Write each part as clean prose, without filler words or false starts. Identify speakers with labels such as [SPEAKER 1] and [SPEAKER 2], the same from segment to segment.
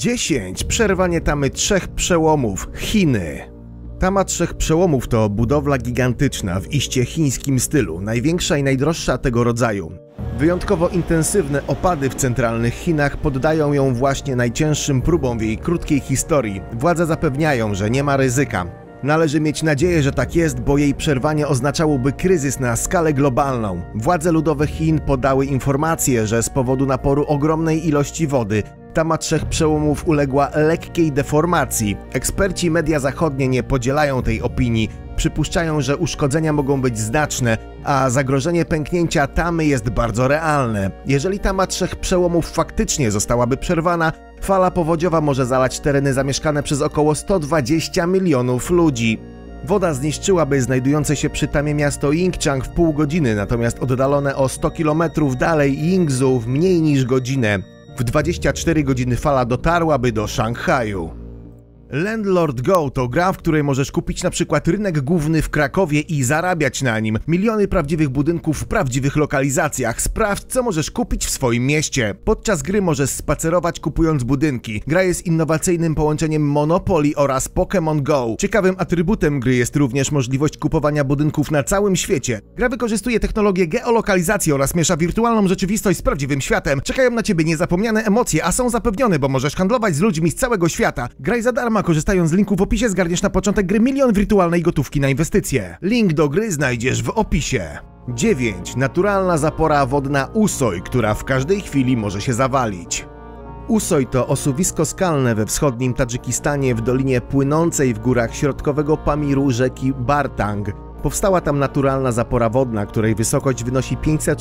[SPEAKER 1] 10. Przerwanie tamy trzech przełomów. Chiny. Tama trzech przełomów to budowla gigantyczna w iście chińskim stylu, największa i najdroższa tego rodzaju. Wyjątkowo intensywne opady w centralnych Chinach poddają ją właśnie najcięższym próbom w jej krótkiej historii. Władze zapewniają, że nie ma ryzyka. Należy mieć nadzieję, że tak jest, bo jej przerwanie oznaczałoby kryzys na skalę globalną. Władze ludowe Chin podały informację, że z powodu naporu ogromnej ilości wody tama trzech przełomów uległa lekkiej deformacji. Eksperci i media zachodnie nie podzielają tej opinii. Przypuszczają, że uszkodzenia mogą być znaczne, a zagrożenie pęknięcia tamy jest bardzo realne. Jeżeli tama trzech przełomów faktycznie zostałaby przerwana, fala powodziowa może zalać tereny zamieszkane przez około 120 milionów ludzi. Woda zniszczyłaby znajdujące się przy tamie miasto Yingchang w pół godziny, natomiast oddalone o 100 km dalej Yingzhou w mniej niż godzinę. W 24 godziny fala dotarłaby do Szanghaju. Landlord Go to gra, w której możesz kupić na przykład rynek główny w Krakowie i zarabiać na nim. Miliony prawdziwych budynków w prawdziwych lokalizacjach. Sprawdź, co możesz kupić w swoim mieście. Podczas gry możesz spacerować kupując budynki. Gra jest innowacyjnym połączeniem Monopoly oraz Pokémon Go. Ciekawym atrybutem gry jest również możliwość kupowania budynków na całym świecie. Gra wykorzystuje technologię geolokalizacji oraz miesza wirtualną rzeczywistość z prawdziwym światem. Czekają na ciebie niezapomniane emocje, a są zapewnione, bo możesz handlować z ludźmi z całego świata. Graj za darmo. Korzystając z linku w opisie zgarniesz na początek gry 1 000 000 wirtualnej gotówki na inwestycje. Link do gry znajdziesz w opisie. 9. Naturalna zapora wodna Usoj, która w każdej chwili może się zawalić. Usoj to osuwisko skalne we wschodnim Tadżykistanie w dolinie płynącej w górach środkowego Pamiru rzeki Bartang. Powstała tam naturalna zapora wodna, której wysokość wynosi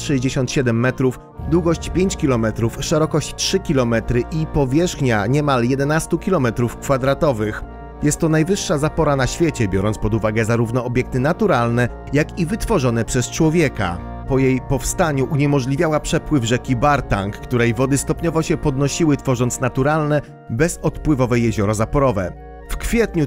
[SPEAKER 1] 567 metrów, długość 5 km, szerokość 3 km i powierzchnia niemal 11 km². Jest to najwyższa zapora na świecie, biorąc pod uwagę zarówno obiekty naturalne, jak i wytworzone przez człowieka. Po jej powstaniu uniemożliwiała przepływ rzeki Bartang, której wody stopniowo się podnosiły, tworząc naturalne, bezodpływowe jezioro zaporowe. W kwietniu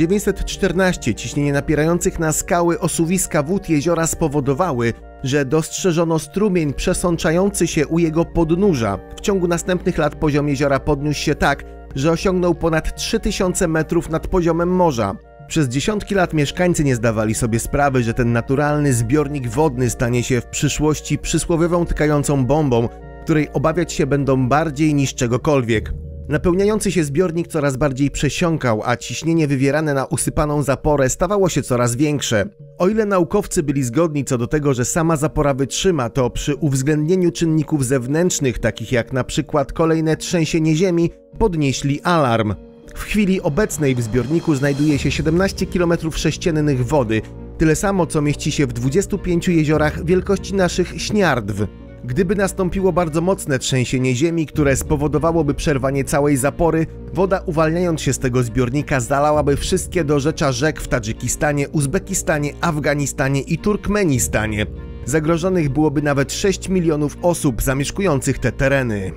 [SPEAKER 1] 1914 ciśnienie napierających na skały osuwiska wód jeziora spowodowały, że dostrzeżono strumień przesączający się u jego podnóża. W ciągu następnych lat poziom jeziora podniósł się tak, że osiągnął ponad 3000 metrów nad poziomem morza. Przez dziesiątki lat mieszkańcy nie zdawali sobie sprawy, że ten naturalny zbiornik wodny stanie się w przyszłości przysłowiową tykającą bombą, której obawiać się będą bardziej niż czegokolwiek. Napełniający się zbiornik coraz bardziej przesiąkał, a ciśnienie wywierane na usypaną zaporę stawało się coraz większe. O ile naukowcy byli zgodni co do tego, że sama zapora wytrzyma, to przy uwzględnieniu czynników zewnętrznych, takich jak na przykład kolejne trzęsienie ziemi, podnieśli alarm. W chwili obecnej w zbiorniku znajduje się 17 km² wody, tyle samo co mieści się w 25 jeziorach wielkości naszych Śniardw. Gdyby nastąpiło bardzo mocne trzęsienie ziemi, które spowodowałoby przerwanie całej zapory, woda uwalniając się z tego zbiornika zalałaby wszystkie dorzecza rzek w Tadżykistanie, Uzbekistanie, Afganistanie i Turkmenistanie. Zagrożonych byłoby nawet 6 milionów osób zamieszkujących te tereny.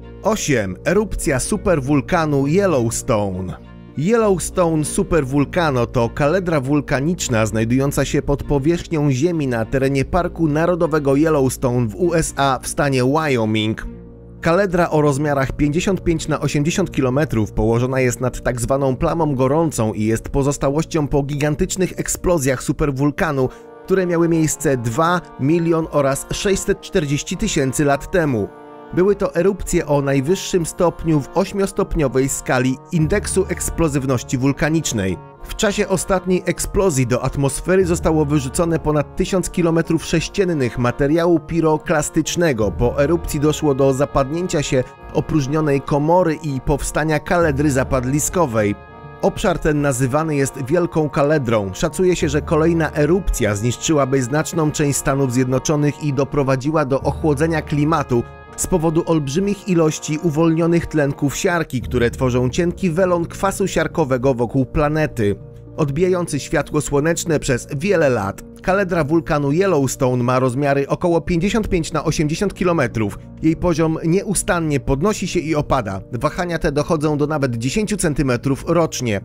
[SPEAKER 1] 8. Erupcja superwulkanu Yellowstone. Yellowstone Superwulcano to kaledra wulkaniczna znajdująca się pod powierzchnią ziemi na terenie Parku Narodowego Yellowstone w USA w stanie Wyoming. Kaledra o rozmiarach 55 na 80 km położona jest nad tak zwaną plamą gorącą i jest pozostałością po gigantycznych eksplozjach superwulkanu, które miały miejsce 2 milion oraz 640 tysięcy lat temu. Były to erupcje o najwyższym stopniu w 8-stopniowej skali indeksu eksplozywności wulkanicznej. W czasie ostatniej eksplozji do atmosfery zostało wyrzucone ponad 1000 km² materiału piroklastycznego. Po erupcji doszło do zapadnięcia się opróżnionej komory i powstania kaledry zapadliskowej. Obszar ten nazywany jest Wielką Kaledrą. Szacuje się, że kolejna erupcja zniszczyłaby znaczną część Stanów Zjednoczonych i doprowadziła do ochłodzenia klimatu z powodu olbrzymich ilości uwolnionych tlenków siarki, które tworzą cienki welon kwasu siarkowego wokół planety. Odbijający światło słoneczne przez wiele lat. Kaledra wulkanu Yellowstone ma rozmiary około 55 na 80 km. Jej poziom nieustannie podnosi się i opada. Wahania te dochodzą do nawet 10 cm rocznie.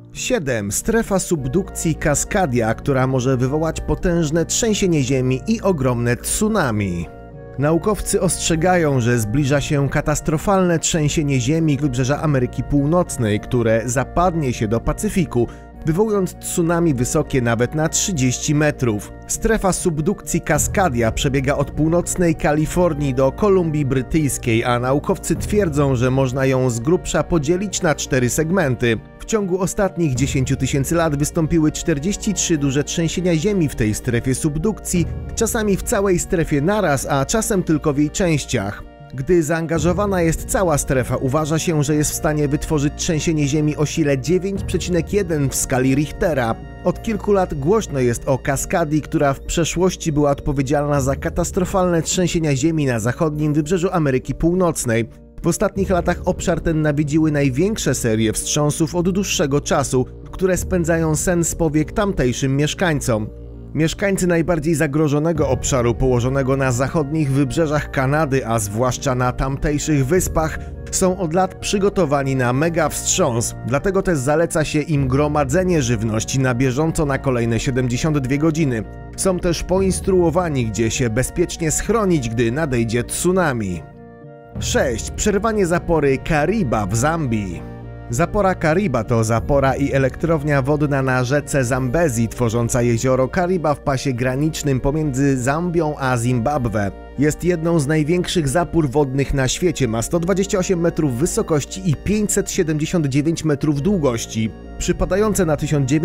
[SPEAKER 1] 7. Strefa subdukcji Kaskadia, która może wywołać potężne trzęsienie ziemi i ogromne tsunami. Naukowcy ostrzegają, że zbliża się katastrofalne trzęsienie ziemi wybrzeża Ameryki Północnej, które zapadnie się do Pacyfiku, wywołując tsunami wysokie nawet na 30 metrów. Strefa subdukcji Cascadia przebiega od północnej Kalifornii do Kolumbii Brytyjskiej, a naukowcy twierdzą, że można ją z grubsza podzielić na 4 segmenty. W ciągu ostatnich 10 000 lat wystąpiły 43 duże trzęsienia ziemi w tej strefie subdukcji, czasami w całej strefie naraz, a czasem tylko w jej częściach. Gdy zaangażowana jest cała strefa, uważa się, że jest w stanie wytworzyć trzęsienie ziemi o sile 9,1 w skali Richtera. Od kilku lat głośno jest o Cascadii, która w przeszłości była odpowiedzialna za katastrofalne trzęsienia ziemi na zachodnim wybrzeżu Ameryki Północnej. W ostatnich latach obszar ten nawiedziły największe serie wstrząsów od dłuższego czasu, które spędzają sen z powiek tamtejszym mieszkańcom. Mieszkańcy najbardziej zagrożonego obszaru położonego na zachodnich wybrzeżach Kanady, a zwłaszcza na tamtejszych wyspach, są od lat przygotowani na mega wstrząs, dlatego też zaleca się im gromadzenie żywności na bieżąco na kolejne 72 godziny. Są też poinstruowani, gdzie się bezpiecznie schronić, gdy nadejdzie tsunami. 6. Przerwanie zapory Kariba w Zambii. Zapora Kariba to zapora i elektrownia wodna na rzece Zambezi, tworząca jezioro Kariba w pasie granicznym pomiędzy Zambią a Zimbabwe. Jest jedną z największych zapór wodnych na świecie, ma 128 metrów wysokości i 579 metrów długości. Przypadające na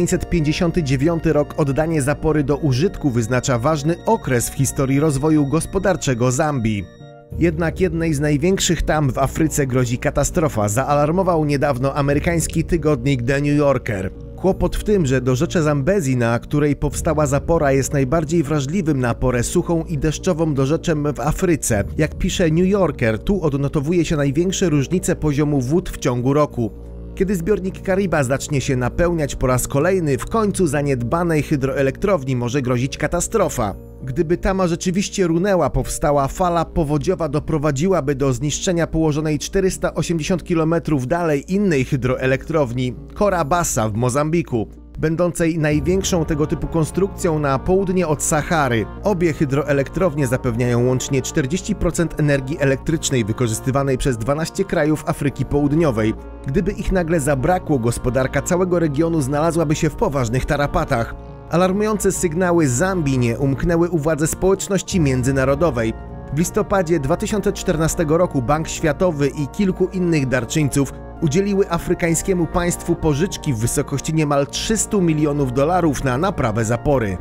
[SPEAKER 1] 1959 rok oddanie zapory do użytku wyznacza ważny okres w historii rozwoju gospodarczego Zambii. Jednak jednej z największych tam w Afryce grozi katastrofa, zaalarmował niedawno amerykański tygodnik The New Yorker. Kłopot w tym, że dorzecze Zambezi, na której powstała zapora, jest najbardziej wrażliwym na porę suchą i deszczową dorzeczem w Afryce. Jak pisze New Yorker, tu odnotowuje się największe różnice poziomu wód w ciągu roku. Kiedy zbiornik Kariba zacznie się napełniać po raz kolejny, w końcu zaniedbanej hydroelektrowni może grozić katastrofa. Gdyby tama rzeczywiście runęła, powstała fala powodziowa doprowadziłaby do zniszczenia położonej 480 km dalej innej hydroelektrowni, Cora Bassa w Mozambiku, będącej największą tego typu konstrukcją na południe od Sahary. Obie hydroelektrownie zapewniają łącznie 40% energii elektrycznej wykorzystywanej przez 12 krajów Afryki Południowej. Gdyby ich nagle zabrakło, gospodarka całego regionu znalazłaby się w poważnych tarapatach. Alarmujące sygnały z Zambii nie umknęły uwadze społeczności międzynarodowej. W listopadzie 2014 roku Bank Światowy i kilku innych darczyńców udzieliły afrykańskiemu państwu pożyczki w wysokości niemal 300 milionów dolarów na naprawę zapory.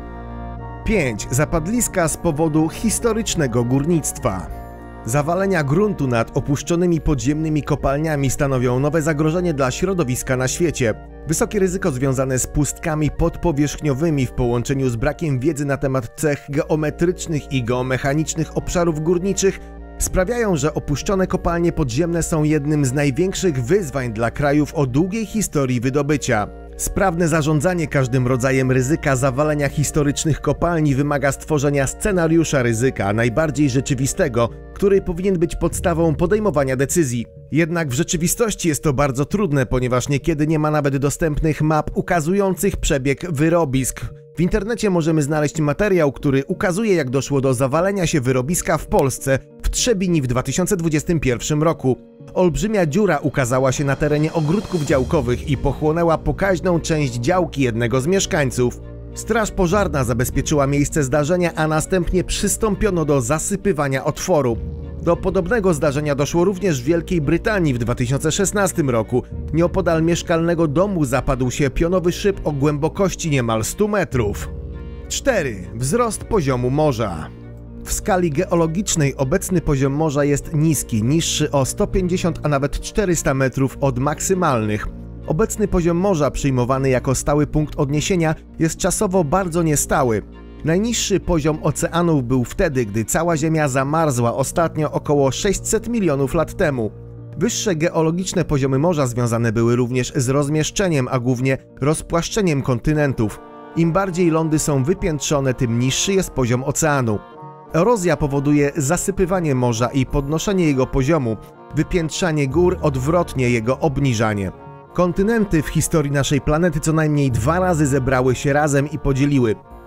[SPEAKER 1] 5. Zapadliska z powodu historycznego górnictwa. Zawalenia gruntu nad opuszczonymi podziemnymi kopalniami stanowią nowe zagrożenie dla środowiska na świecie. Wysokie ryzyko związane z pustkami podpowierzchniowymi w połączeniu z brakiem wiedzy na temat cech geometrycznych i geomechanicznych obszarów górniczych sprawiają, że opuszczone kopalnie podziemne są jednym z największych wyzwań dla krajów o długiej historii wydobycia. Sprawne zarządzanie każdym rodzajem ryzyka zawalenia historycznych kopalni wymaga stworzenia scenariusza ryzyka, najbardziej rzeczywistego, który powinien być podstawą podejmowania decyzji. Jednak w rzeczywistości jest to bardzo trudne, ponieważ niekiedy nie ma nawet dostępnych map ukazujących przebieg wyrobisk. W internecie możemy znaleźć materiał, który ukazuje, jak doszło do zawalenia się wyrobiska w Polsce w Trzebini w 2021 roku. Olbrzymia dziura ukazała się na terenie ogródków działkowych i pochłonęła pokaźną część działki jednego z mieszkańców. Straż pożarna zabezpieczyła miejsce zdarzenia, a następnie przystąpiono do zasypywania otworu. Do podobnego zdarzenia doszło również w Wielkiej Brytanii w 2016 roku. Nieopodal mieszkalnego domu zapadł się pionowy szyb o głębokości niemal 100 metrów. 4. Wzrost poziomu morza. W skali geologicznej obecny poziom morza jest niski, niższy o 150, a nawet 400 metrów od maksymalnych. Obecny poziom morza, przyjmowany jako stały punkt odniesienia, jest czasowo bardzo niestały. Najniższy poziom oceanów był wtedy, gdy cała Ziemia zamarzła ostatnio około 600 milionów lat temu. Wyższe geologiczne poziomy morza związane były również z rozmieszczeniem, a głównie rozpłaszczeniem kontynentów. Im bardziej lądy są wypiętrzone, tym niższy jest poziom oceanu. Erozja powoduje zasypywanie morza i podnoszenie jego poziomu, wypiętrzanie gór, odwrotnie jego obniżanie. Kontynenty w historii naszej planety co najmniej 2 razy zebrały się razem i podzieliły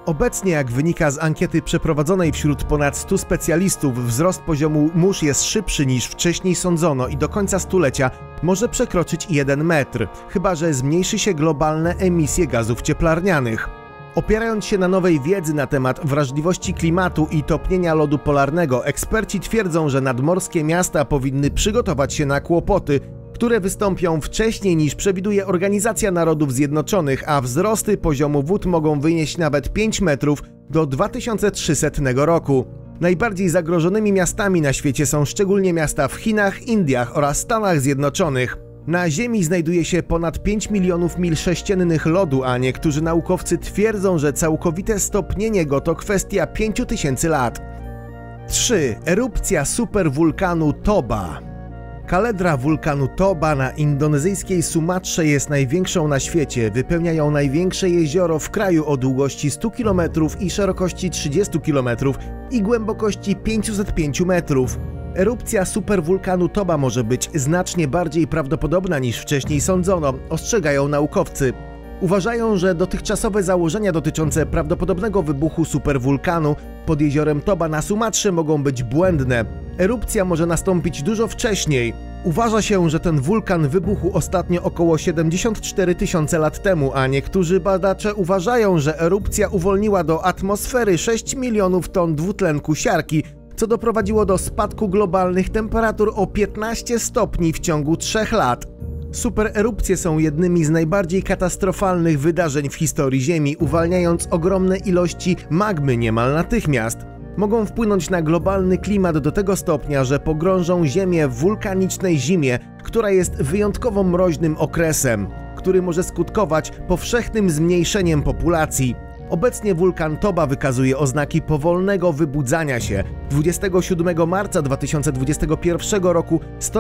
[SPEAKER 1] Obecnie, jak wynika z ankiety przeprowadzonej wśród ponad 100 specjalistów, wzrost poziomu mórz jest szybszy niż wcześniej sądzono i do końca stulecia może przekroczyć 1 metr, chyba że zmniejszy się globalne emisje gazów cieplarnianych. Opierając się na nowej wiedzy na temat wrażliwości klimatu i topnienia lodu polarnego, eksperci twierdzą, że nadmorskie miasta powinny przygotować się na kłopoty, które wystąpią wcześniej niż przewiduje Organizacja Narodów Zjednoczonych, a wzrosty poziomu wód mogą wynieść nawet 5 metrów do 2300 roku. Najbardziej zagrożonymi miastami na świecie są szczególnie miasta w Chinach, Indiach oraz Stanach Zjednoczonych. Na Ziemi znajduje się ponad 5 milionów mil sześciennych lodu, a niektórzy naukowcy twierdzą, że całkowite stopnienie go to kwestia 5000 lat. 3. Erupcja superwulkanu Toba. Kaledra wulkanu Toba na indonezyjskiej Sumatrze jest największą na świecie. Wypełnia ją największe jezioro w kraju o długości 100 km i szerokości 30 km i głębokości 505 metrów. Erupcja superwulkanu Toba może być znacznie bardziej prawdopodobna niż wcześniej sądzono, ostrzegają naukowcy. Uważają, że dotychczasowe założenia dotyczące prawdopodobnego wybuchu superwulkanu pod jeziorem Toba na Sumatrze mogą być błędne. Erupcja może nastąpić dużo wcześniej. Uważa się, że ten wulkan wybuchł ostatnio około 74 tysiące lat temu, a niektórzy badacze uważają, że erupcja uwolniła do atmosfery 6 milionów ton dwutlenku siarki, co doprowadziło do spadku globalnych temperatur o 15 stopni w ciągu 3 lat. Supererupcje są jednymi z najbardziej katastrofalnych wydarzeń w historii Ziemi, uwalniając ogromne ilości magmy niemal natychmiast. Mogą wpłynąć na globalny klimat do tego stopnia, że pogrążą Ziemię w wulkanicznej zimie, która jest wyjątkowo mroźnym okresem, który może skutkować powszechnym zmniejszeniem populacji. Obecnie wulkan Toba wykazuje oznaki powolnego wybudzania się. 27 marca 2021 roku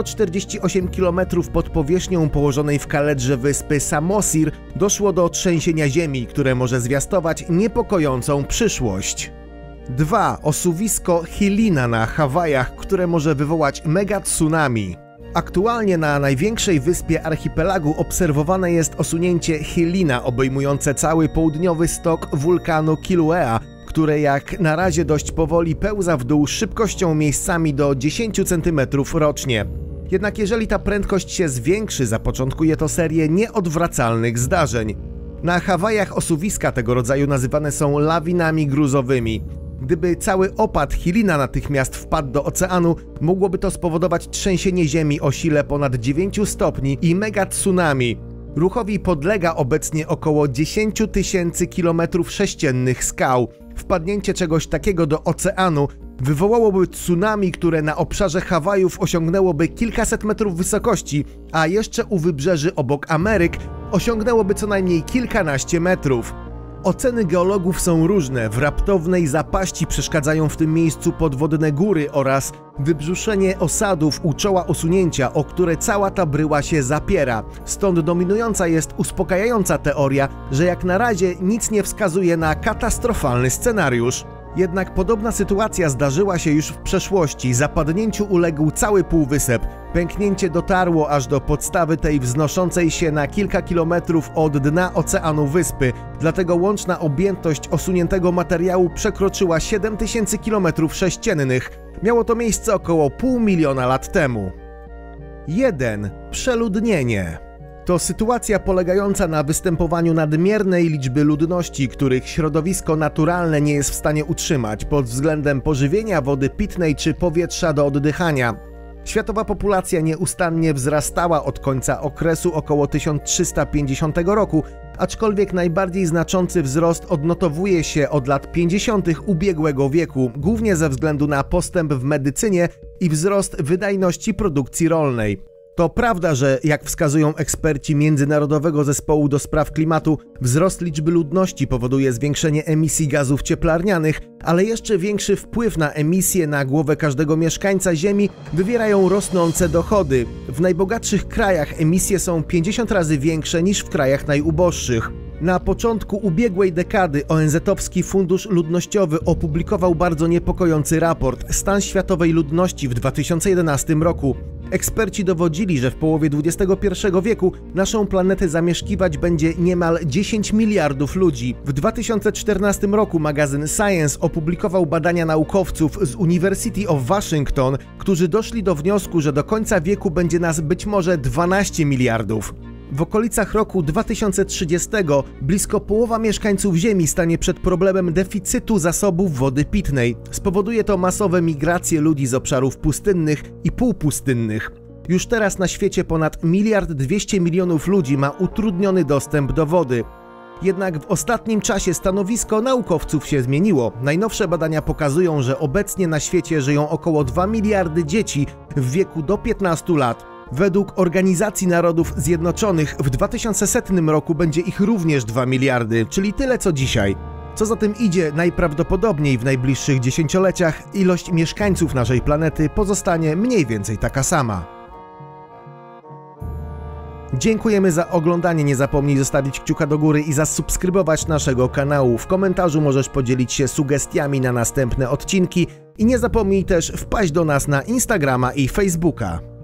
[SPEAKER 1] 148 km pod powierzchnią położonej w kaledrze wyspy Samosir doszło do trzęsienia ziemi, które może zwiastować niepokojącą przyszłość. 2. Osuwisko Hilina na Hawajach, które może wywołać mega tsunami. Aktualnie na największej wyspie archipelagu obserwowane jest osunięcie Hilina obejmujące cały południowy stok wulkanu Kilauea, które jak na razie dość powoli pełza w dół szybkością miejscami do 10 cm rocznie. Jednak jeżeli ta prędkość się zwiększy, zapoczątkuje to serię nieodwracalnych zdarzeń. Na Hawajach osuwiska tego rodzaju nazywane są lawinami gruzowymi. Gdyby cały opad Hilina natychmiast wpadł do oceanu, mogłoby to spowodować trzęsienie ziemi o sile ponad 9 stopni i mega tsunami. Ruchowi podlega obecnie około 10 tysięcy km² skał. Wpadnięcie czegoś takiego do oceanu wywołałoby tsunami, które na obszarze Hawajów osiągnęłoby kilkaset metrów wysokości, a jeszcze u wybrzeży obok Ameryk osiągnęłoby co najmniej kilkanaście metrów. Oceny geologów są różne. W raptownej zapaści przeszkadzają w tym miejscu podwodne góry oraz wybrzuszenie osadów u czoła osunięcia, o które cała ta bryła się zapiera. Stąd dominująca jest uspokajająca teoria, że jak na razie nic nie wskazuje na katastrofalny scenariusz. Jednak podobna sytuacja zdarzyła się już w przeszłości. Zapadnięciu uległ cały półwysep. Pęknięcie dotarło aż do podstawy tej wznoszącej się na kilka kilometrów od dna oceanu wyspy. Dlatego łączna objętość osuniętego materiału przekroczyła 7000 km². Miało to miejsce około 500 000 lat temu. 1. Przeludnienie. To sytuacja polegająca na występowaniu nadmiernej liczby ludności, których środowisko naturalne nie jest w stanie utrzymać pod względem pożywienia, wody pitnej czy powietrza do oddychania. Światowa populacja nieustannie wzrastała od końca okresu około 1350 roku, aczkolwiek najbardziej znaczący wzrost odnotowuje się od lat 50. ubiegłego wieku, głównie ze względu na postęp w medycynie i wzrost wydajności produkcji rolnej. To prawda, że jak wskazują eksperci Międzynarodowego Zespołu do Spraw Klimatu, wzrost liczby ludności powoduje zwiększenie emisji gazów cieplarnianych, ale jeszcze większy wpływ na emisje na głowę każdego mieszkańca Ziemi wywierają rosnące dochody. W najbogatszych krajach emisje są 50 razy większe niż w krajach najuboższych. Na początku ubiegłej dekady ONZ-owski Fundusz Ludnościowy opublikował bardzo niepokojący raport Stan światowej ludności w 2011 roku. Eksperci dowodzili, że w połowie XXI wieku naszą planetę zamieszkiwać będzie niemal 10 miliardów ludzi. W 2014 roku magazyn Science opublikował badania naukowców z University of Washington, którzy doszli do wniosku, że do końca wieku będzie nas być może 12 miliardów. W okolicach roku 2030 blisko połowa mieszkańców Ziemi stanie przed problemem deficytu zasobów wody pitnej. Spowoduje to masowe migracje ludzi z obszarów pustynnych i półpustynnych. Już teraz na świecie ponad 1,2 miliarda ludzi ma utrudniony dostęp do wody. Jednak w ostatnim czasie stanowisko naukowców się zmieniło. Najnowsze badania pokazują, że obecnie na świecie żyją około 2 miliardy dzieci w wieku do 15 lat. Według Organizacji Narodów Zjednoczonych w 2100 roku będzie ich również 2 miliardy, czyli tyle co dzisiaj. Co za tym idzie, najprawdopodobniej w najbliższych dziesięcioleciach ilość mieszkańców naszej planety pozostanie mniej więcej taka sama. Dziękujemy za oglądanie, nie zapomnij zostawić kciuka do góry i zasubskrybować naszego kanału. W komentarzu możesz podzielić się sugestiami na następne odcinki i nie zapomnij też wpaść do nas na Instagrama i Facebooka.